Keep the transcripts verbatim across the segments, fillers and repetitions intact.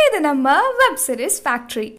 இது நம்ம web series factory.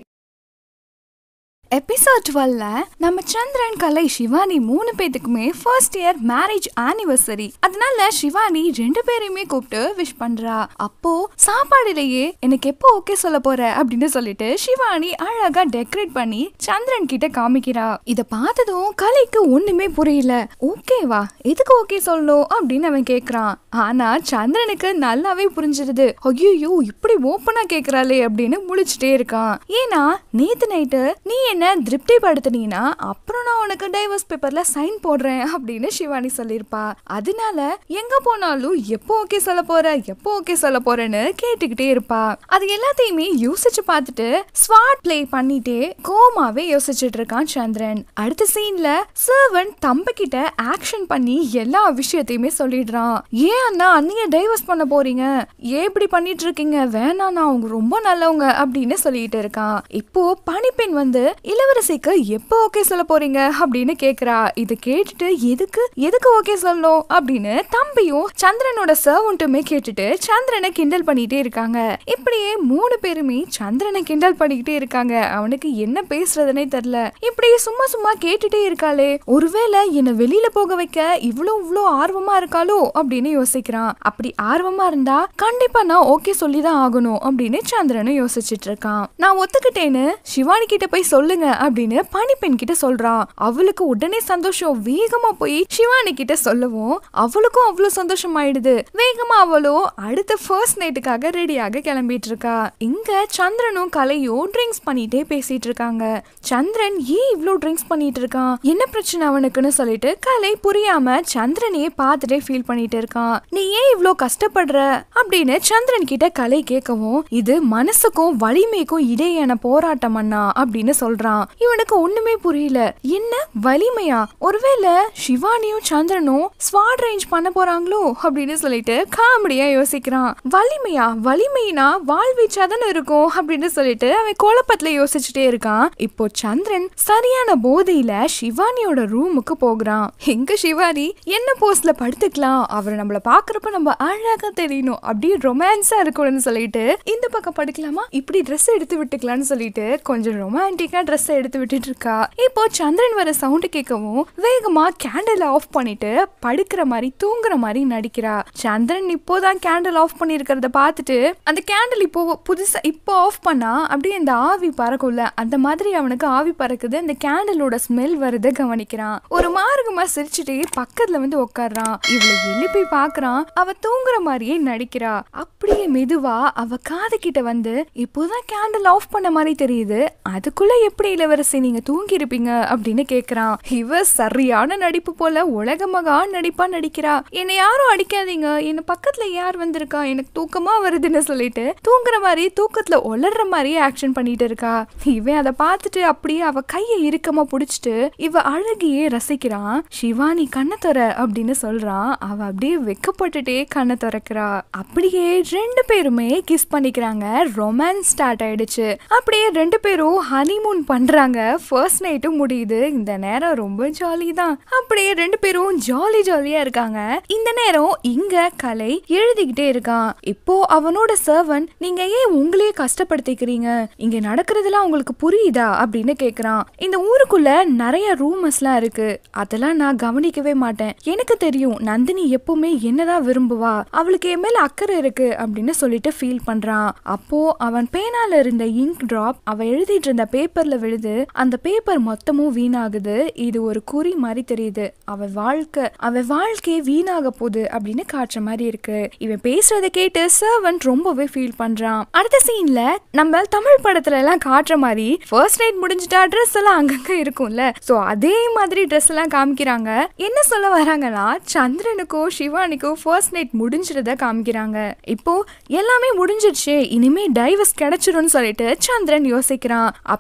Episode டுவெல்ல நம்ம சந்திரன், கலை, சிவானி மூணு பேத்துக்குமே ஃபர்ஸ்ட் இயர் மேரேஜ் ஆனிவர்சரி. அதனால சிவானி ரெண்டு பேரையுமே கூப்பிட்டு விஷ் பண்றா. அப்போ சாப்பாடுலயே எனக்கு எப்போ ஓகே சொல்ல போற அப்படின்னு சொல்லிட்டு சிவானி அழகா டெக்கரேட் பண்ணி சந்திரன் கிட்ட காமிக்கிறா. இத பார்த்ததும் கலைக்கு ஒண்ணுமே புரியல. ஓகேவா, எதுக்கு ஓகே சொல்லணும் அப்படின்னு அவன் கேக்குறான். ஆனா சந்திரனுக்கு நல்லாவே புரிஞ்சிருது. ஐயோ இப்படி ஓப்பனா கேக்குறாளே அப்படின்னு முழிச்சுட்டே இருக்கான். ஏன்னா நேத்து நைட்டு நீ என்ன திருப்தி படுத்தினா அப்புறம் நான் உனக்கு டைவர்ஸ் பேப்பர்ல சைன் போடுறேன் அப்படின்னு சிவானி சொல்லிருப்பா. அதனால எங்க போனாலும் எப்போ ஓகே சொல்ல போற எப்போ ஓகே சொல்ல போறேன்னு கேட்டுக்கிட்டே இருப்பா. அது எல்லாத்தையுமே யோசிச்சு பார்த்துட்டு ஸ்வாட் பிளே பண்ணிட்டே கோமாவே யோசிச்சுட்டு இருக்கான் சந்திரன். அடுத்த சீன்ல சர்வன் தம்பி கிட்ட ஆக்ஷன் பண்ணி எல்லா விஷயத்தையுமே சொல்லிடுறான். ஏன் அண்ணா அண்ணிய டைவர்ஸ் பண்ண போறீங்க, ஏன் இப்படி பண்ணிட்டு இருக்கீங்க, வேணாம் நான் அவங்க ரொம்ப நல்லவங்க அப்படின்னு சொல்லிட்டு இருக்கான். இப்போ பனிப்பெண் வந்து இளவரசிக்கு எப்போ ஓகே சொல்ல போறீங்க அப்படின்னு கேக்குறா. இது கேட்டுட்டு எதுக்கு எதுக்கு ஓகே சொல்லணும் அப்படின்னு தம்பியும் சந்திரனோட சர்வன்ட்டுமே கேட்டுட்டு சந்திரனை கிண்டல் பண்ணிட்டே இருக்காங்க. இப்படியே மூணு பேருமே சந்திரனை கிண்டல் பண்ணிக்கிட்டே இருக்காங்க. அவனுக்கு என்ன பேசுறதுனே தெரியல. இப்படியே சும்மா சும்மா கேட்டுட்டே இருக்காளே, ஒருவேளை என்ன வெளியில போக வைக்க இவ்வளோ இவ்வளோ ஆர்வமா இருக்காளோ அப்படின்னு யோசிக்கிறான். அப்படி ஆர்வமா இருந்தா கண்டிப்பா நான் ஓகே சொல்லிதான் ஆகணும் அப்படின்னு சந்திரனும் யோசிச்சுட்டு இருக்கான். நான் ஒத்துக்கிட்டேன்னு சிவானி கிட்ட போய் சொல்லுங்க அப்படின்னு பனிப்பெண் கிட்ட சொல்றான். அவளுக்கு உடனே சந்தோஷம். வேகமா போய் சிவானி கிட்ட சொல்லவும் அவளுக்கும் அவ்வளவு சந்தோஷம் ஆயிடுது. வேகமா அவளும் அடுத்த ஃபர்ஸ்ட் நைட்டுக்காக ரெடியாக கிளம்பிட்டு இருக்கா. இங்க சந்திரனும் கலையும் ட்ரிங்க்ஸ் பண்ணிட்டே பேசிட்டு இருக்காங்க. சந்திரன் ஏன் இவ்ளோ ட்ரிங்க்ஸ் பண்ணிட்டு இருக்கான், என்ன பிரச்சனை அவனுக்குன்னு சொல்லிட்டு கலை புரியாம சந்திரனையே பார்த்துட்டே ஃபீல் பண்ணிட்டு இருக்கான். நீ ஏன் இவ்ளோ கஷ்டப்படுற அப்படின்னு சந்திரன் கிட்ட கலை கேட்கவும் இது மனசுக்கும் வலிமைக்கும் இடையான போராட்டம் அண்ணா அப்படின்னு சொல்றான். இவனுக்கு ஒண்ணுமே புரியல. என்ன வலிமையா, ஒருவேளை சிவானியும் சந்திரனும் ஸ்வாட் ரேஞ்ச் பண்ண போறாங்களோ அப்படின்னு சொல்லிட்டு காமெடியா யோசிக்கிறான். வலிமையா, வலிமைனா வாழ்வீச்சாதானே இருக்கும் அப்படின்னு சொல்லிட்டு அவன் குழப்பத்துல யோசிச்சுட்டே இருக்கான். இப்போ சந்திரன் சரியான போதையில சிவானியோட ரூமுக்கு போகிறான். எங்க சிவானி என்ன போஸ்ட்ல படுத்துக்கலாம், அவரை நம்மள பாக்குறப்ப நம்ம அழகா தெரியணும், அப்படியே ரொமான்ஸா இருக்கணும்னு சொல்லிட்டு இந்த பக்கம் படுக்கலாமா, இப்படி ட்ரெஸ் எடுத்து விட்டுக்கலாம்னு சொல்லிட்டு கொஞ்சம் ரொமான்டிக்கா ட்ரெஸ் எடுத்து விட்டுட்டு இருக்கா. இப்போ சந்திரன் வர சவுண்ட் கேட்கவும் வேகமா கேண்டில் ஆஃப் பண்ணிட்டு படுக்கிற மாதிரி தூங்குற மாதிரி நடிக்கிறா. சந்திரன் இப்போதான் கேண்டில் ஆஃப் பண்ணிருக்கிறத பார்த்துட்டு அந்த கேண்டில் இப்போ புதுசா இப்போ ஆஃப் பண்ணா அப்படியே அந்த ஆவி பறக்கும்ல, அந்த மாதிரி அவனுக்கு ஆவி பறக்குது. அந்த கேண்டிலோட ஸ்மெல் வருது கவனிக்கிறான். ஒரு மார்க்கமா சிரிச்சுட்டே பக்கத்துல வந்து உட்கார்றான். இவளை எழுப்பி பாக்குறான். அவ தூங்குற மாதிரியே நடிக்கிறா. அப்படியே மெதுவா அவ காது கிட்ட வந்து இப்போதான் கேண்டில் ஆஃப் பண்ண மாதிரி தெரியுது, அதுக்குள்ள எப்படி இளவரசி நீங்க தூங்கி இருப்பீங்க அப்படின்னு கேக்குறான். இவ சரியான நடிப்பு போல உலக மகா நடிப்பா நடிக்கிறா. என்னை யாரும் அடிக்காதீங்க, என்ன பக்கத்துல யார் வந்திருக்கா, எனக்கு தூக்கமா வருதுன்னு சொல்லிட்டு தூங்குற மாதிரி தூக்கத்துல ஒளர்ற மாதிரியே ஆக்ஷன் பண்ணிட்டு இருக்கா. இவன் அதை பார்த்துட்டு அப்படியே அவ கைய இறுக்கமா புடிச்சிட்டு இவ அழகியே ரசிக்கிறான். சிவானி கண்ணை தொற அப்படின்னு சொல்றான். அவ அப்படியே வெக்கப்பட்டுட்டே கண்ணை திறக்கிறா. அப்படியே ரெண்டு பேருமே கிஸ் பண்ணிக்கிறாங்க. ரொமான்ஸ் ஸ்டார்ட் ஆயிடுச்சு. அப்படியே ரெண்டு பேரும் ஹனிமூன் பண்றாங்க. ஃபர்ஸ்ட் நைட்டும் முடியுது. இந்த நேரம் ரொம்ப ஜாலி தான். அப்படியே ரெண்டு பேரும் ஜாலி ஜாலியா இருக்காங்க. இந்த நேரம் இங்க கலை எழுதிக்கிட்டே இருக்கான். இப்போ அவனோட சர்வன் நீங்க ஏன் உங்களையே கஷ்டப்படுத்திக்கிறீங்க, இங்க நடக்கிறதுலாம் உங்களுக்கு புரியுதா அப்படின்னு கேக்குறான். இந்த ஊருக்குள்ள நிறைய ரூமர்ஸ் எல்லாம் இருக்கு, அதெல்லாம் நான் கவனிக்கவே மாட்டேன். எனக்கு தெரியும் நந்தினி எப்பவுமே என்னதான் விரும்புவா, அவளுக்கு என் மேல அக்கறை இருக்கு அப்படின்னு சொல்லிட்டு ஃபீல் பண்றான். அப்போ அவன் பேனால இருந்த இங்க் டிராப் அவ எழுதிட்டு இருந்த பேப்பர்ல விழுது. அந்த பேப்பர் மொத்தமும் வீணாகுது. இது ஒரு குறி மாதிரி தெரியுது. அவ வாழ்க்கை அவ வாழ்க்கையே வீணாக போகுது அப்படின்னு காட்டுற மாதிரி இருக்கு. இவன் பேசுறத கேட்டு சர்வன்ட் ரொம்பவே ஃபீல் பண்றான். அடுத்த சீன்ல நம்ம தமிழ் படத்துல எல்லாம் காட்டுற மாதிரி ஃபர்ஸ்ட் நைட் முடிஞ்சிட்டா ட்ரெஸ் எல்லாம் அங்கங்க இருக்கும்ல, சோ அதே மாதிரி ட்ரெஸ் எல்லாம் காமிக்கிறாங்க. என்ன சொல்ல வராங்கன்னா சந்திரனுக்கோ சிவானிக்கோ ஃபர்ஸ்ட் நைட் முடிஞ்சிருத காமிக்கிறாங்க. இப்போ எல்லாமே முடிஞ்சிருச்சு, இனிமே டைவர்ஸ் கிடைச்சிரும்னு சொல்லிட்டு சந்திரன் யோசிக்கிறான். அப்படியே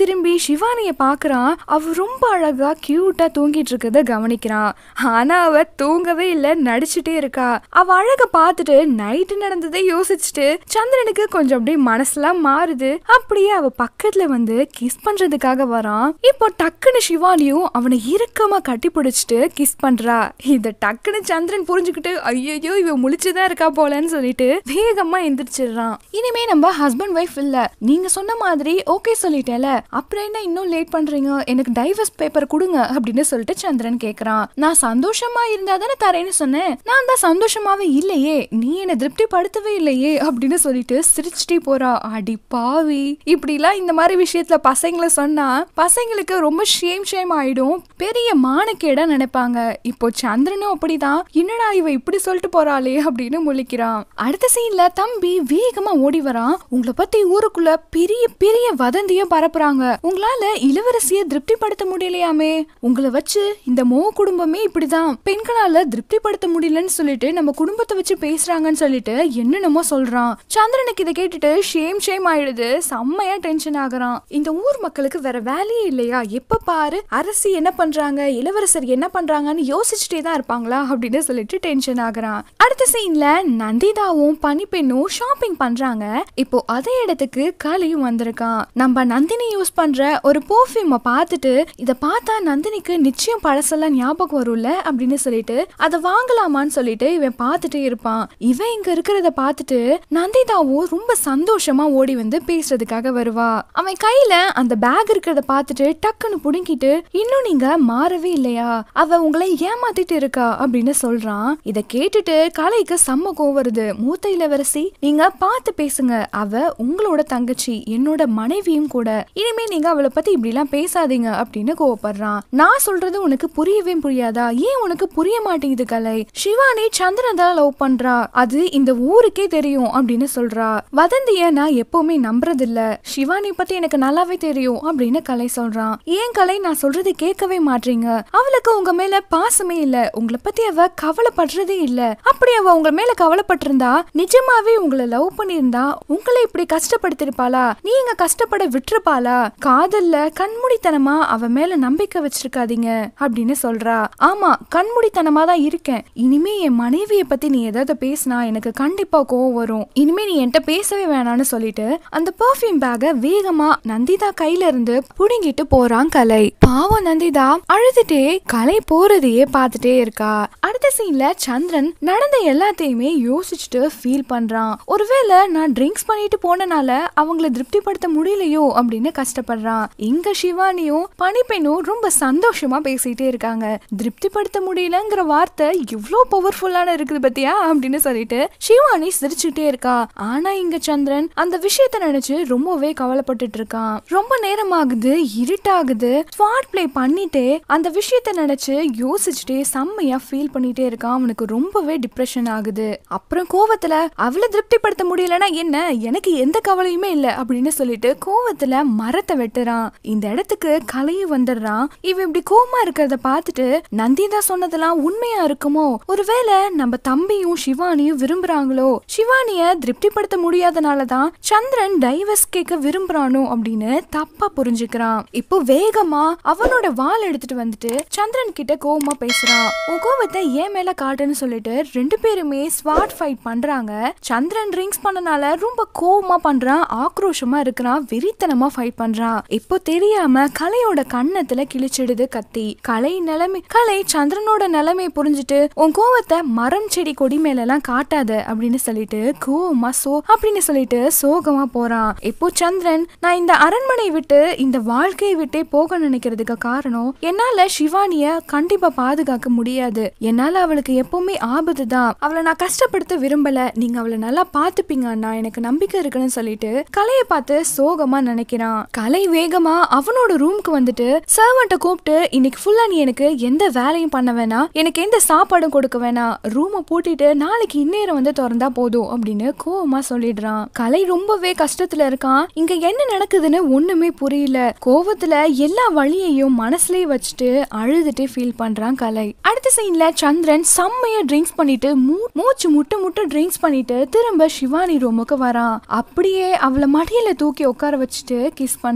திரும்பி சிவானிய பாக்குறான். அவ ரொம்ப அழகா கியூட்டா தூங்கிட்டு இருக்கத கவனிக்கிறான். ஆனா அவ தூங்கவே இல்ல, நடிச்சுட்டே இருக்கா. அவ அழக பாத்துட்டு நைட்டு நடந்ததை யோசிச்சுட்டு சந்திரனுக்கு கொஞ்சம் அப்படியே மனசுலாம் மாறுது. அப்படியே அவ பக்கத்துல வந்து கிஸ் பண்றதுக்காக வரான். இப்போ டக்குன்னு சிவானியும் அவனை இறுக்கமா கட்டி பிடிச்சிட்டு கிஸ் பண்றா. இத டக்குன்னு சந்திரன் புரிஞ்சுக்கிட்டு ஐயோ இவ முழிச்சுதான் இருக்கா போலன்னு சொல்லிட்டு வேகமா எந்திரிச்சிடுறான். இனிமே நம்ம ஹஸ்பண்ட் ஒய்ஃப் இல்ல, நீங்க சொன்ன மாதிரி ஓகே சொல்லிட்டேல, அப்புறம் என்ன இன்னும் லேட் பண்றீங்க, எனக்கு டைவர்ஸ் பேப்பர் கொடுங்க அப்படின்னு சொல்லிட்டு சந்திரன் கேக்குறான். நான் சந்தோஷமா இருந்தா தானே தரேன்னு சொன்னேன், நான் தான் சந்தோஷமாவே இல்லையே, நீ என்ன திருப்தி படுத்தவே இல்லையே அப்படின்னு சொல்லிட்டு சிரிச்சுட்டே போறா. அடி பாவி, இப்படி எல்லாம் இந்த மாதிரி விஷயத்துல பசங்களை சொன்னா பசங்களுக்கு ரொம்ப ஷேம் ஷேம் ஆயிடும், பெரிய மானக்கேடா நினைப்பாங்க. இப்போ சந்திரனும் அப்படிதான், என்னடா இவ இப்படி சொல்லிட்டு போறாளே அப்படின்னு முழிக்கிறான். அடுத்த சீன்ல தம்பி வேகமா ஓடி வரான். உங்களை பத்தி ஊருக்குள்ள பெரிய பெரிய வதந்திய பரப்புறாங்க, உங்களால இளவரசிய திருப்திப்படுத்த முடியலையாமே, உங்களை வச்சு இந்த மோ குடும்பமே இப்படிதான், பெண்களால திருப்திப்படுத்த முடியலன்னு சொல்லிட்டு நம்ம குடும்பத்தை வச்சு பேசுறாங்கன்னு சொல்லிட்டு என்னென்னமோ சொல்றான். சந்திரனுக்கு இதை கேட்டுட்டு ஷேம் ஷேம் ஆயிடுது, செம்மையா டென்ஷன் ஆகுறான். இந்த ஊர் மக்களுக்கு வேற வேலையே இல்லையா, எப்ப பாரு அரசி என்ன பண்றாங்க இளவரசர் என்ன பண்றாங்கன்னு யோசிச்சுட்டே தான் இருப்பாங்களா அப்படின்னு சொல்லிட்டு டென்ஷன் ஆகுறான். அடுத்த சீன்ல நந்திதாவும் பனிப்பெண்ணும் ஷாப்பிங் பண்றாங்க. இப்போ அதே இடத்துக்கு கலையும் வந்திருக்கான். நம்ம நந்தினி யூஸ் பண்ற ஒரு பெர்ஃப்யூமை பார்த்துட்டு இத பார்த்தா நந்தினிக்கு நிச்சயம் பழசெல்லாம் ஞாபகம் வரும்ல அப்படின்னு சொல்லிட்டு அதை வாங்கலாமான்னு சொல்லிட்டு இவன் பார்த்துட்டே இருப்பான். இவன் இங்க இருக்கிறத பார்த்துட்டு நந்திதாவும் ரொம்ப சந்தோஷமா ஓடி வந்து பேசுறதுக்காக வருவா. அவன் கையில அந்த பேக் இருக்கிறத பார்த்துட்டு டக்குன்னு புடுங்கிட்டு இன்னும் நீங்க மாறவே இல்லையா, அவ உங்களை ஏமாத்திட்டு இருக்கா அப்படின்னு சொல்றான். இத கேட்டுட்டு கலைக்கு செம்ம கோவம் வருது. மூத்த இளவரசி நீங்க பார்த்து பேசுங்க, அவ உங்களோட தங்கச்சி, என்னோட மனைவியும் கூட, இனிமே நீங்க அவளை பத்தி இப்படி எல்லாம் பேசாதீங்க அப்படின்னு கோவப்படுறான். நான் சொல்றது உனக்கு புரியவே புரியாதா, ஏன் உனக்கு புரிய மாட்டேங்குது கலை, சிவானி சந்திரன் தான் லவ் பண்றா, அது இந்த ஊருக்கே தெரியும் அப்படின்னு சொல்றா. வதந்திய நான் எப்பவுமே நம்புறது இல்ல, சிவானி பத்தி எனக்கு நல்லாவே தெரியும் அப்படின்னு கலை சொல்றான். ஏன் கலை நான் சொல்றது கேட்கவே மாட்டீங்க, அவளுக்கு உங்க மேல பாசமே இல்ல, உங்களை பத்தி அவ கவலைப்படுறதே இல்ல, அப்படி அவ உங்க மேல கவலைப்பட்டிருந்தா நிஜமாவே உங்களை லவ் பண்ணிருந்தா உங்களை இப்படி கஷ்டப்படுத்திருப்பாளா, நீங்க கஷ்டப்பட விட்டுருப்பாளா, காதல்ல கண்மூடித்தனமா அவ மேல நம்பிக்கை வச்சிருக்காதீங்க அப்படின்னு சொல்றா. ஆமா கண்மூடித்தனமா தான் இருக்கேன், இனிமே என் மனைவியை பத்தி நீ ஏதாவது பேசினா எனக்கு கண்டிப்பா கோவம் வரும், இனிமே நீ என்கிட்ட பேசவே வேணான்னு சொல்லிட்டு அந்த பெர்ஃப்யூம் பேக வேகமா நந்திதா கையில இருந்து புடுங்கிட்டு போறான் கலை. பாவம் நந்திதா அழுதுட்டே கலை போறதையே பார்த்துட்டே இருக்கா. அடுத்த சீன்ல சந்திரன் நடந்த எல்லாத்தையுமே யோசிச்சுட்டு ஃபீல் பண்றான். ஒருவேளை நான் ட்ரிங்க்ஸ் பண்ணிட்டு போனனால அவங்களை திருப்திப்படுத்த முடியலையோ அப்படின்னு கஷ்டப்படுறான். இங்க சிவானியும் பனிப்பெண்ணும் ரொம்ப சந்தோஷமா பேசிட்டே இருக்காங்க. திருப்திப்படுத்த முடியலங்கிற வார்த்தை எவ்வளவு பவர்ஃபுல்லான இருக்குது பத்தியா அப்படின்னு சொல்லிட்டு சிவானி சிரிச்சுட்டே இருக்கா. ஆனா இங்க சந்திரன் அந்த விஷயத்த நினைச்சு ரொம்பவே கவலைப்பட்டுட்டு இருக்கான். ரொம்ப நேரம் ஆகுது, இருட்டாகுது, ஸ்வாட் பிளே பண்ணிட்டே அந்த விஷயத்த நினைச்சு யோசிச்சுட்டே செம்மையா ஃபீல் பண்ணிட்டே இருக்கான். அவனுக்கு ரொம்பவே டிப்ரெஷன் ஆகுது. அப்புறம் கோவத்துல அவளை திருப்திப்படுத்த முடியலன்னா என்ன, எனக்கு எந்த கவலையுமே இல்ல அப்படின்னு சொல்லிட்டு கோவத்துல மரத்தை வெட்டுறான். இந்த இடத்துக்கு கலையும் வந்துடுறான். இவ இப்படி கோவமா இருக்கிறத பார்த்துட்டு நந்திதா சொன்னதெல்லாம் உண்மையா இருக்குமோ, ஒருவேளை நம்ம தம்பியும் சிவானியும் விரும்புறாங்களோ, சிவானிய திருப்திப்படுத்த முடியாதனாலதான் சந்திரன் டைவர்ஸ் கேட்க விரும்புறானோ அப்படின்னு தப்பா புரிஞ்சுக்கிறான். இப்போ வேகமா அவனோட வாள் எடுத்துட்டு வந்துட்டு சந்திரன் கிட்ட கோவமா பேசுறான். உன் கோவத்தை ஏன் மேல காட்டுன்னு சொல்லிட்டு ரெண்டு பேருமே ஸ்வாட் ஃபைட் பண்றாங்க. சந்திரன் ட்ரிங்க்ஸ் பண்ணனால ரொம்ப கோவமா பண்றான், ஆக்ரோஷமா இருக்கிறான், வெறித்தனமா ஃபைட் பண்றான். இப்போ தெரியாம கலையோட கண்ணத்துல கிழிச்சிடுது கத்தி. கலை நிலைமை கலை சந்திரனோட நிலைமை புரிஞ்சுட்டு உன் கோவத்தை மரம் செடி கொடி மேல எல்லாம் காட்டாத அப்படின்னு சொல்லிட்டு கோவமா சோ அப்படின்னு சொல்லிட்டு சோகமா போறான். இப்போ சந்திரன் நான் இந்த அரண்மனை விட்டு இந்த வாழ்க்கையை விட்டே போக நினைக்கிறதுக்கு காரணம் என்னால சிவானிய கண்டிப்பா பாதுகாக்க முடியாது, என்னால அவளுக்கு எப்பவுமே ஆபத்து தான், அவளை நான் கஷ்டப்படுத்த விரும்பல, நீங்க அவளை நல்லா பாத்துப்பீங்க அண்ணா, எனக்கு நம்பிக்கை இருக்குன்னு சொல்லிட்டு கலையை பார்த்து சோகமா நினைக்கிறான். கலை வேகமா அவனோட ரூம்க்கு வந்துட்டு சர்வன்ட்ட கூப்பிட்டு இன்னைக்கு ஃபுல்லா நீ எனக்கு எந்த வேலையும் பண்ண வேணாம், எனக்கு எந்த சாப்பாடும் கொடுக்க வேணாம், ரூமை பூட்டிட்டு நாளைக்கு இந்நேரம் வந்து திறந்தா போதும் அப்படின்னு கோவமா சொல்லிடுறான். கலை ரொம்பவே கஷ்டத்துல இருக்கான். இங்க என்ன நடக்குதுன்னு ஒண்ணுமே புரியல. கோவத்துல எல்லா வழியையும் மனசுலயே வச்சுட்டு அழுதுட்டு ஃபீல் பண்றான் கலை. அடுத்த சீன்ல சந்திரன் செம்மையா ட்ரிங்க்ஸ் பண்ணிட்டு மூச்சு முட்டு முட்டு ட்ரிங்க்ஸ் பண்ணிட்டு திரும்ப சிவானி ரூமுக்கு வரான். அப்படியே அவளை மடியில தூக்கி உட்கார வச்சுட்டு கிஸ் பண்றான்.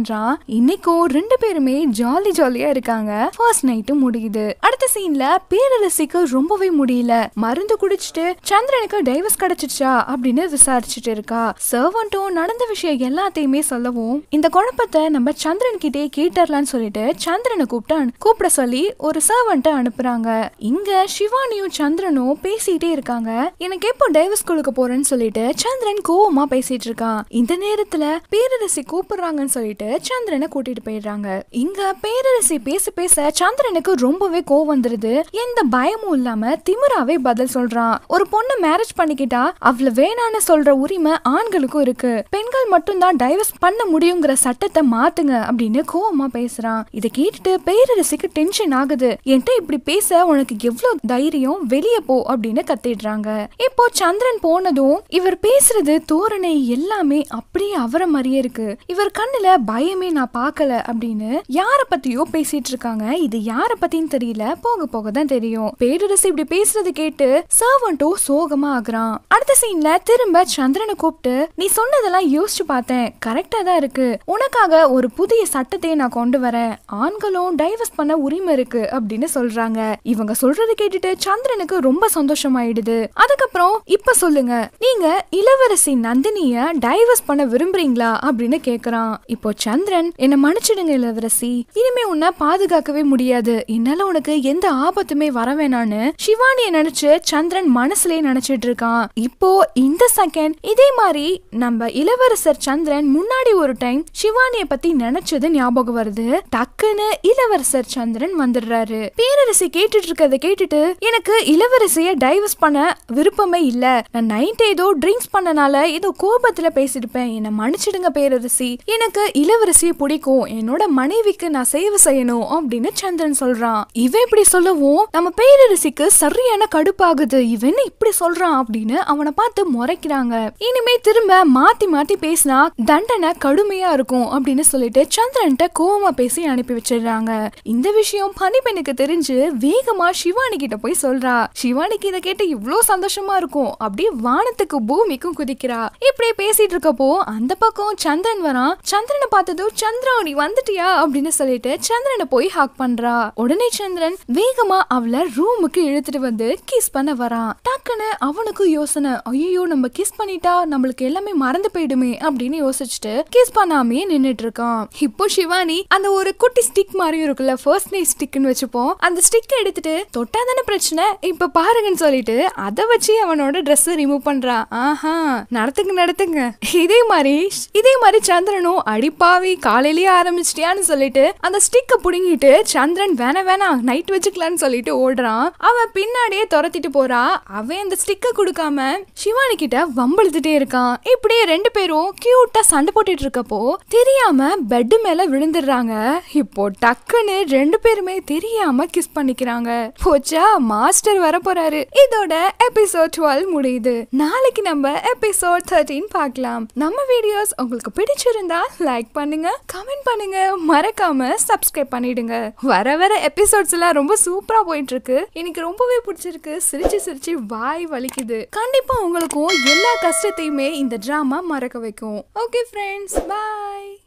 பண்றான். இன்னைக்கும் ரெண்டு பேருமே ஜாலி ஜாலியா இருக்காங்க. ஃபர்ஸ்ட் நைட்டு முடியுது. அடுத்த சீன்ல பேரரசிக்கு ரொம்பவே முடியல. மருந்து குடிச்சிட்டு சந்திரனுக்கு டைவர்ஸ் கிடைச்சிச்சா அப்படின்னு விசாரிச்சுட்டு இருக்கா. சர்வன்ட்டும் நடந்த விஷயம் எல்லாத்தையுமே சொல்லவும் இந்த குழப்பத்தை நம்ம சந்திரன் கிட்டே கேட்டர்லான்னு சொல்லிட்டு சந்திரனை கூப்பிட்டு கூப்பிட சொல்லி ஒரு சர்வன்ட்ட அனுப்புறாங்க. இங்க சிவானியும் சந்திரனும் பேசிட்டே இருக்காங்க. எனக்கு எப்போ டைவர்ஸ் கொடுக்க போறேன்னு சொல்லிட்டு சந்திரன் கோவமா பேசிட்டு இருக்கான். இந்த நேரத்துல பேரரசி கூப்பிடுறாங்கன்னு சொல்லிட்டு சந்திரனை கூட்டிட்டு போயிடுறாங்க. இங்க பேரரசி பேச பேச சந்திரனுக்கு ரொம்பவே கோவம் வந்துருது. எந்த பயமும் இல்லாம திமிராவே பதில் சொல்றான். ஒரு பொண்ணு மேரேஜ் பண்ணிக்கிட்டா அவளை வேணான்னு சொல்ற உரிமை ஆண்களுக்கும் இருக்கு. பெண்கள் மட்டும் தான் டைவர்ஸ் பண்ண முடியுங்கிற சட்டத்தை மாத்துங்க அப்படின்னு கோவமா பேசுறான். இதை கேட்டுட்டு பேரரசிக்கு டென்ஷன் ஆகுது. என்கிட்ட இப்படி பேச உனக்கு எவ்வளவு தைரியம், வெளியே போ அப்படின்னு கத்திடுறாங்க. இப்போ சந்திரன் போனதும் இவர் பேசுறது தோரணை எல்லாமே அப்படியே அவர மாதிரியே இருக்கு. இவர் கண்ணுல பயமே நான் பார்க்கல அப்படின்னு யார பத்தியோ பேசிட்டு இருக்காங்க. இது யார பத்தின்னு தெரியல, போக போக தான் தெரியும். பேரரசி இப்படி பேசுறது கேட்டு சர்வன்ட்டோ சோகமா ஆகுறான். அடுத்த சீன்ல திரும்ப சந்திரனை கூப்பிட்டு நீ சொன்னதெல்லாம் யோசிச்சு பார்த்தேன், கரெக்டா தான் இருக்கு. உனக்காக ஒரு புதிய சட்டத்தை நான் கொண்டு வரேன். ஆண்களும் டைவர்ஸ் பண்ண உரிமை இருக்கு அப்படின்னு சொல்றாங்க. இவங்க சொல்றது கேட்டுட்டு சந்திரனுக்கு ரொம்ப சந்தோஷமாயிடுது. அதுக்கப்புறம் இப்ப சொல்லுங்க, நீங்க இளவரசி நந்தினிய டைவர்ஸ் பண்ண விரும்புறீங்களா அப்படின்னு கேக்குறான். இப்போ சந்திரன் என்ன மன்னிச்சிடுங்க இளவரசி, இனிமே உன்னை பாதுகாக்கவே முடியாது. என்னால உனக்கு எந்த ஆபத்துமே வர வேணான்னு சிவானிய நினைச்சு சந்திரன் மனசுலயே நினைச்சிட்டு இருக்கான். இப்போ இந்த செகண்ட் இதே மாதிரி நம்ம இளவரசர் சந்திரன் முன்னாடி ஒரு டைம் சிவானிய பத்தி நினைச்சது ஞாபகம் வருது. டக்குன்னு இளவரசர் சந்திரன் வந்துடுறாரு. பேரரசி கேட்டுட்டு இருக்கத கேட்டுட்டு எனக்கு இளவரசிய டைவர்ஸ் பண்ண விருப்பமே இல்ல. நான் நைட் ஏதோ ட்ரிங்க்ஸ் பண்ணனால ஏதோ கோபத்துல பேசிருப்பேன். என்ன மன்னிச்சிடுங்க பேரரசி, எனக்கு இளவரசிய பிடிக்கும். என்னோட மனைவிக்கு நான் சேவை செய்யணும் அப்படின்னு சந்திரன் சொல்றான். இவன் இப்படி சொல்லவும் நம்ம பேரரசிக்கு சரியான கடுப்பாகுது. இவன் இப்படி சொல்றான் அப்படின்னு அவனை பார்த்து முறைக்கிறாங்க. இனிமே திரும்ப மாத்தி மாத்தி பேசினா தண்டனை கடுமையா இருக்கும் அப்படின்னு சொல்லிட்டு சந்திரன்ட்ட கோவமா பேசி அனுப்பி வச்சிடுறாங்க. இந்த விஷயம் பனிப்பெண்ணுக்கு தெரிஞ்சு வேகமா சிவானி கிட்ட போய் சொல்றா. சிவானிக்கு இதை கேட்டு இவ்வளவு சந்தோஷமா இருக்கும். அப்படியே வானத்துக்கு பூமிக்கும் குதிக்கிறா. இப்படியே பேசிட்டு இருக்கப்போ அந்த பக்கம் சந்திரன் வரான். சந்திரனை பார்த்ததும் சந்திரா நீ வந்துட்டியா அப்படின்னு சொல்லிட்டு சந்திரனை போய் ஹாக் பண்றா. உடனே சந்திரன் வேகமா அவளை ரூமுக்கு இழுத்துட்டு வந்து கிஸ் பண்ண வரான். டக்குன்னு அவனுக்கு யோசனை, ஐயோ நம்ம கிஸ் பண்ணிட்டா நம்மளுக்கு எல்லாமே மறந்து போயிடுமே அப்படின்னு யோசிச்சுட்டு கிஸ் பண்ணாமே நின்னுட்டு இருக்கான். இப்போ சிவானி அந்த ஒரு குட்டி ஸ்டிக் மாதிரி இருக்குல்ல, ஃபர்ஸ்ட் நைட் ஸ்டிக்னு வச்சுப்போம், அந்த ஸ்டிக் எடுத்துட்டு தொட்டா தானே பிரச்சனை, இப்ப பாருங்கன்னு சொல்லிட்டு அதை வச்சு அவனோட ட்ரெஸ் ரிமூவ் பண்றா. ஆஹா நடத்துங்க நடத்துங்க. இதே மாதிரி இதே மாதிரி சந்திரனும் அடிப்பாவி காலையிலேயே ஆரம்பிச்சிட்டியான்னு சொல்லிட்டு அந்த ஸ்டிக்க புடுங்கிட்டு சந்திரன் வேணா வேணா நைட் வச்சுக்கலான்னு சொல்லிட்டு ஓடுறான். அவன் பின்னாடியே துரத்திட்டு போறா. அவன் அந்த ஸ்டிக்க கொடுக்காம சிவானி கிட்ட வம்பழுத்துட்டே இருக்கான். இப்படியே ரெண்டு பேரும் கியூட்டா சண்டை போட்டுட்டு இருக்கப்போ தெரியாம பெட் மேல விழுந்துடுறாங்க. இப்போ டக்குன்னு ரெண்டு பேருமே தெரியாம கிஸ் பண்ணிக்கிறாங்க. போச்சா, மாஸ்டர் வர போறாரு. இதோட எபிசோட் டுவெல்வ் முடியுது. நாளைக்கு நம்ம எபிசோட் தேர்ட்டீன் பார்க்கலாம். நம்ம வீடியோஸ் உங்களுக்கு பிடிச்சிருந்தா லைக் பண்ணுங்க, கமெண்ட் பண்ணுங்க, மறக்காம சப்ஸ்கிரைப் பண்ணிடுங்க. வர வர எபிசோட்ஸ் எல்லாம் ரொம்ப சூப்பரா போயிட்டு இருக்கு. எனக்கு ரொம்பவே பிடிச்சிருக்கு. சிரிச்சு சிரிச்சு வாய் வலிக்குது. கண்டிப்பா உங்களுக்கும் எல்லா கஷ்டத்தையுமே இந்த டிராமா மறக்க வைக்கும். ஓகே ஃப்ரெண்ட்ஸ், பாய்.